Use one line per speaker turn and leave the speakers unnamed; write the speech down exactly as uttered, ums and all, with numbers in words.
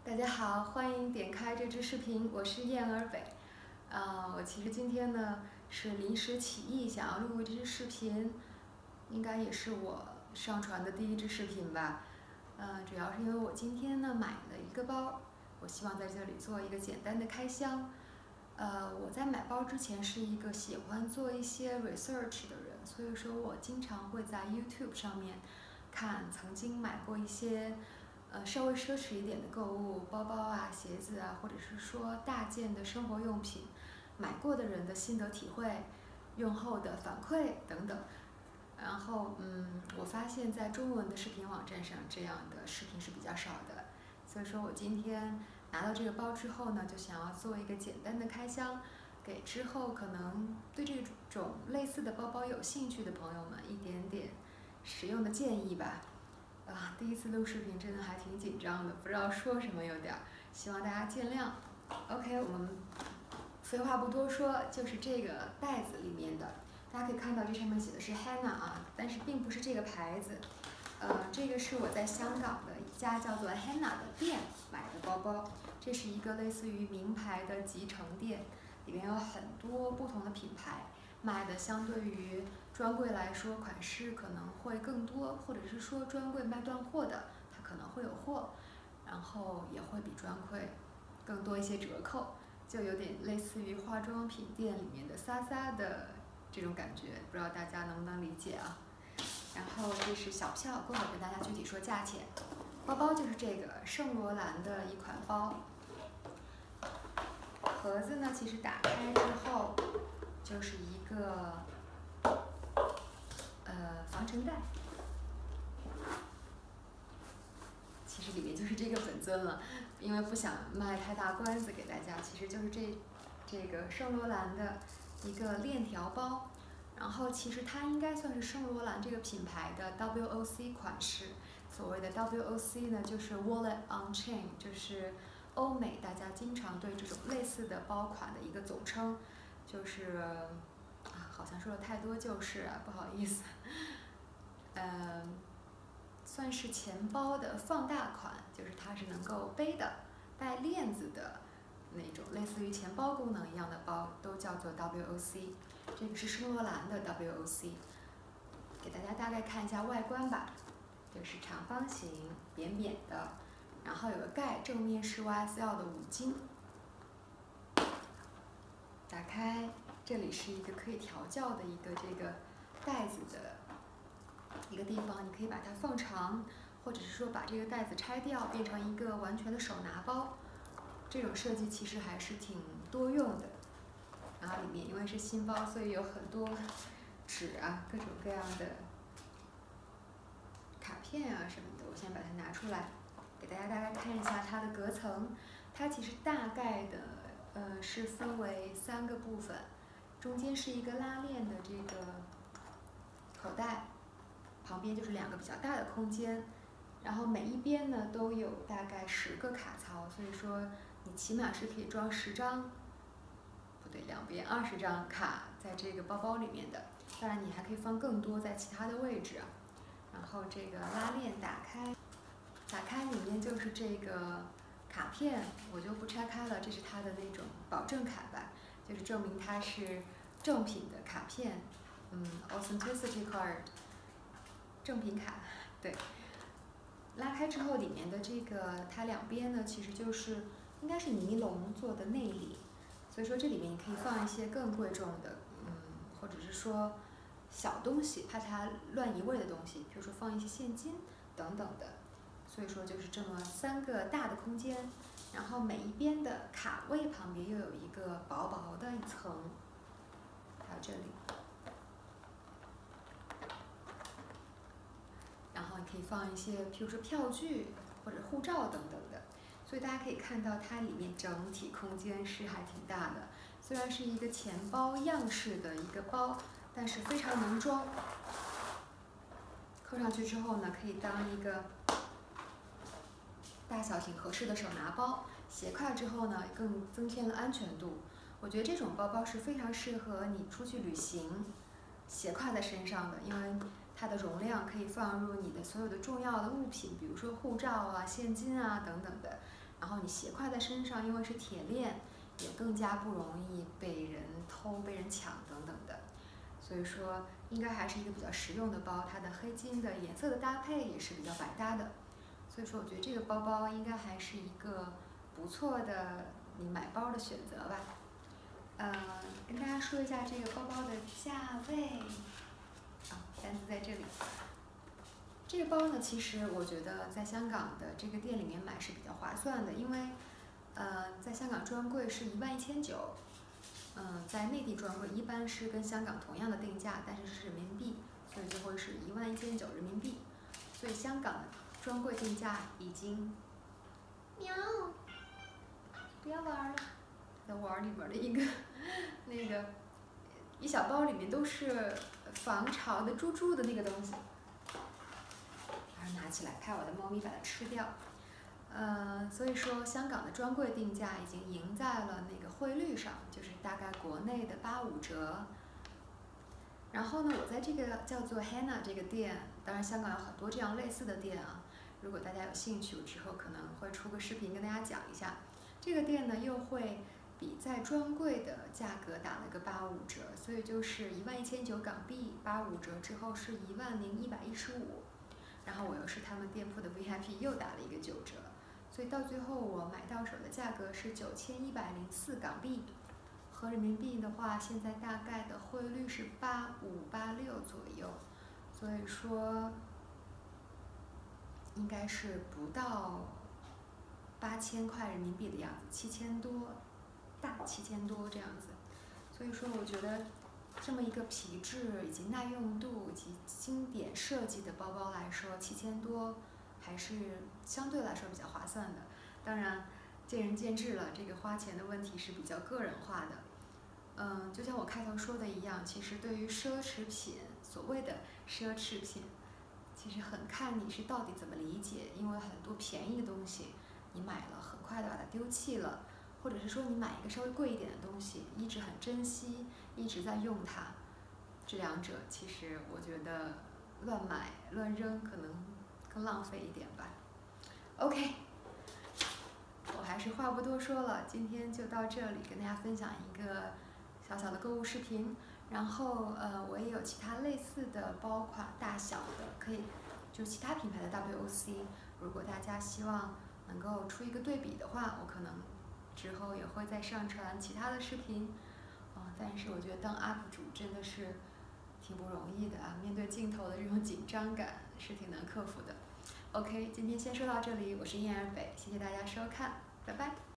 大家好，欢迎点开这支视频，我是燕儿北。啊、我其实今天呢是临时起意想要录这支视频，应该也是我上传的第一支视频吧。呃，主要是因为我今天呢买了一个包，我希望在这里做一个简单的开箱。呃，我在买包之前是一个喜欢做一些 research 的人，所以说我经常会在 YouTube 上面看曾经买过一些。呃，稍微奢侈一点的购物，包包啊、鞋子啊，或者是说大件的生活用品，买过的人的心得体会、用后的反馈等等。然后，嗯，我发现，在中文的视频网站上，这样的视频是比较少的。所以说我今天拿到这个包之后呢，就想要做一个简单的开箱，给之后可能对这种类似的包包有兴趣的朋友们一点点实用的建议吧。啊，第一次录视频真的还挺紧张的，不知道说什么有点儿，希望大家见谅。OK，我们废话不多说，就是这个袋子里面的，大家可以看到这上面写的是 Hannah 啊，但是并不是这个牌子。呃，这个是我在香港的一家叫做 Hannah 的店买的包包，这是一个类似于名牌的集成店，里面有很多不同的品牌，卖的相对于专柜来说，款式可能会更多，或者是说专柜卖断货的，它可能会有货，然后也会比专柜更多一些折扣，就有点类似于化妆品店里面的撒撒的这种感觉，不知道大家能不能理解啊？然后这是小票，过会儿跟大家具体说价钱。包包就是这个圣罗兰的一款包，盒子呢其实打开之后就是一个呃防尘袋，其实里面就是这个本尊了，因为不想卖太大关子给大家，其实就是这这个圣罗兰的一个链条包，然后其实它应该算是圣罗兰这个品牌的 W O C 款式。所谓的 W O C 呢，就是 Wallet on Chain， 就是欧美大家经常对这种类似的包款的一个总称，就是啊，好像说了太多就是啊，不好意思，呃，算是钱包的放大款，就是它是能够背的、带链子的那种，类似于钱包功能一样的包，都叫做 W O C。这个是圣罗兰的 W O C， 给大家大概看一下外观吧，就是长方形、扁扁的，然后有个盖，正面是 Y S L 的五金。打开，这里是一个可以调教的一个这个袋子的一个地方，你可以把它放长，或者是说把这个袋子拆掉，变成一个完全的手拿包。这种设计其实还是挺多用的。然后里面因为是新包，所以有很多纸啊，各种各样的卡片啊什么的。我先把它拿出来，给大家大概看一下它的隔层。它其实大概的呃是分为三个部分，中间是一个拉链的这个口袋，旁边就是两个比较大的空间，然后每一边呢都有大概十个卡槽，所以说你起码是可以装十张，不对，两边二十张卡在这个包包里面的。当然你还可以放更多在其他的位置。然后这个拉链打开，打开里面就是这个卡片，我就不拆开了，这是它的那种保证卡吧，就是证明它是正品的卡片，嗯 ，authenticity card。正品卡，对。拉开之后，里面的这个它两边呢，其实就是应该是尼龙做的内里，所以说这里面你可以放一些更贵重的，嗯，或者是说小东西，怕它乱移位的东西，比如说放一些现金等等的。所以说就是这么三个大的空间，然后每一边的卡位旁边又有一个薄薄的一层，还有这里。然后你可以放一些，譬如说票据或者护照等等的，所以大家可以看到它里面整体空间是还挺大的。虽然是一个钱包样式的一个包，但是非常能装。扣上去之后呢，可以当一个大小挺合适的手拿包。斜挎之后呢，更增添了安全度。我觉得这种包包是非常适合你出去旅行，斜挎在身上的，因为它的容量可以放入你的所有的重要的物品，比如说护照啊、现金啊等等的。 然后你斜挎在身上，因为是铁链，也更加不容易被人偷、被人抢等等的。所以说，应该还是一个比较实用的包。它的黑金的颜色的搭配也是比较百搭的。所以说，我觉得这个包包应该还是一个不错的你买包的选择吧。呃，跟大家说一下这个包包的价位。啊，单子在这里。这个包呢，其实我觉得在香港的这个店里面买是比较划算的，因为，呃，在香港专柜是一万一千九，嗯，在内地专柜一般是跟香港同样的定价，但是是人民币，所以就会是一万一千九人民币。所以香港的专柜定价已经，喵，不要玩了，在玩里边的一个那个一小包里面都是防潮的猪猪的那个东西。拿起来，怕我的猫咪把它吃掉。呃，所以说香港的专柜定价已经赢在了那个汇率上，就是大概国内的八五折。然后呢，我在这个叫做 Hannah 这个店，当然香港有很多这样类似的店啊。如果大家有兴趣，我之后可能会出个视频跟大家讲一下。这个店呢，又会比在专柜的价格打了个八五折，所以就是一万一千九港币，八五折之后是一万零一百一十五。然后我又是他们店铺的 V I P， 又打了一个九折，所以到最后我买到手的价格是九千一百零四港币，合人民币的话，现在大概的汇率是八五八六左右，所以说应该是不到八千块人民币的样子，七千多，大七千多这样子。所以说，我觉得这么一个皮质以及耐用度以及经典设计的包包来说，七千多还是相对来说比较划算的。当然，见仁见智了，这个花钱的问题是比较个人化的。嗯，就像我开头说的一样，其实对于奢侈品，所谓的奢侈品，其实很看你是到底怎么理解，因为很多便宜的东西，你买了很快的把它丢弃了。或者是说你买一个稍微贵一点的东西，一直很珍惜，一直在用它，这两者其实我觉得乱买乱扔可能更浪费一点吧。OK， 我还是话不多说了，今天就到这里，跟大家分享一个小小的购物视频。然后呃，我也有其他类似的包款大小的，可以就其他品牌的 W O C， 如果大家希望能够出一个对比的话，我可能之后也会再上传其他的视频，啊，但是我觉得当 U P 主真的是挺不容易的啊，面对镜头的这种紧张感是挺难克服的。OK， 今天先说到这里，我是燕儿北，谢谢大家收看，拜拜。